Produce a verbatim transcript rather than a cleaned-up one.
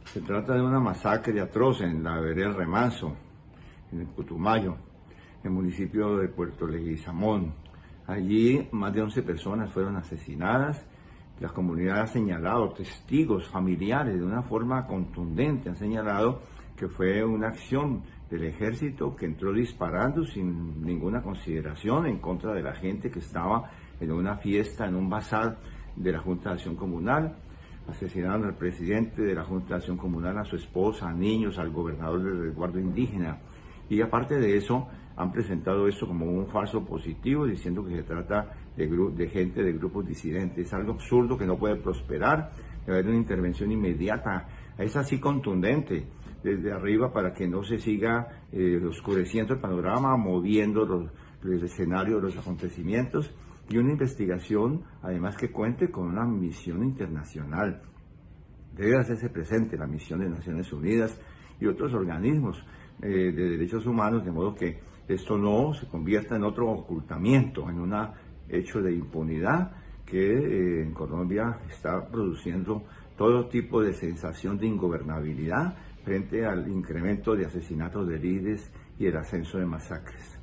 Se trata de una masacre atroz en la vereda del Remanso, en el Putumayo, en el municipio de Puerto Leguizamón. Allí más de once personas fueron asesinadas. La comunidad ha señalado, testigos familiares de una forma contundente han señalado que fue una acción del ejército que entró disparando sin ninguna consideración en contra de la gente que estaba en una fiesta, en un bazar de la Junta de Acción Comunal. Asesinaron al presidente de la Junta de Acción Comunal, a su esposa, a niños, al gobernador del resguardo indígena. Y aparte de eso, han presentado esto como un falso positivo, diciendo que se trata de, de gente de grupos disidentes. Es algo absurdo que no puede prosperar. Debe haber una intervención inmediata. Es así contundente desde arriba para que no se siga eh, oscureciendo el panorama, moviendo los, el escenario de los acontecimientos, y una investigación además que cuente con una misión internacional. Debe hacerse presente la misión de Naciones Unidas y otros organismos eh, de derechos humanos, de modo que esto no se convierta en otro ocultamiento, en un hecho de impunidad que eh, en Colombia está produciendo todo tipo de sensación de ingobernabilidad frente al incremento de asesinatos de líderes y el ascenso de masacres.